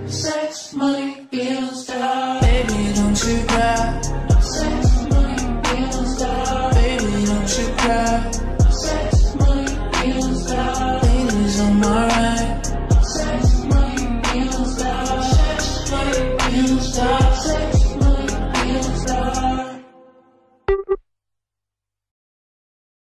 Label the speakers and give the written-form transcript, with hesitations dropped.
Speaker 1: Sex, money, bills, die. Baby, don't you cry. Sex, money, bills, die. Baby, don't you cry. Sex, money, bills, die. Ladies on my right. Sex, money, bills, die. Sex, money, bills, die.